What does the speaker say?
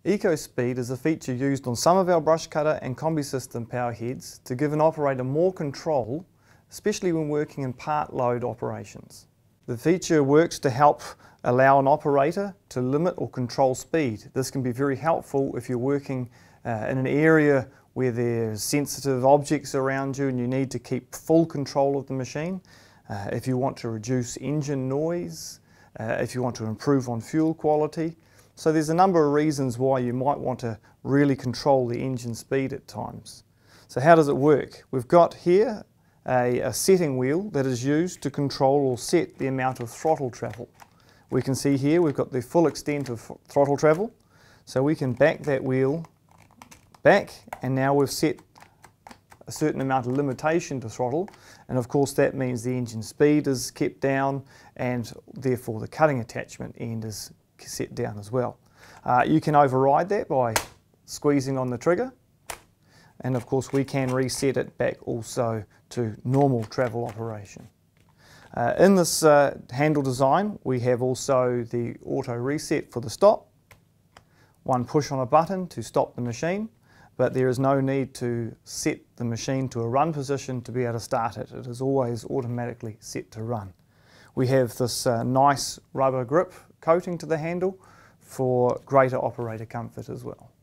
EcoSpeed is a feature used on some of our brush cutter and combi system power heads to give an operator more control, especially when working in part load operations. The feature works to help allow an operator to limit or control speed. This can be very helpful if you're working in an area where there's sensitive objects around you and you need to keep full control of the machine. If you want to reduce engine noise, if you want to improve on fuel quality. So there's a number of reasons why you might want to really control the engine speed at times. So how does it work? We've got here a setting wheel that is used to control or set the amount of throttle travel. We can see here we've got the full extent of throttle travel. So we can back that wheel back, and now we've set a certain amount of limitation to throttle, and of course that means the engine speed is kept down and therefore the cutting attachment end is set down as well. You can override that by squeezing on the trigger, and of course we can reset it back also to normal travel operation. In this handle design we have also the auto reset for the stop, one push on a button to stop the machine, but there is no need to set the machine to a run position to be able to start it. It is always automatically set to run. We have this nice rubber grip coating to the handle for greater operator comfort as well.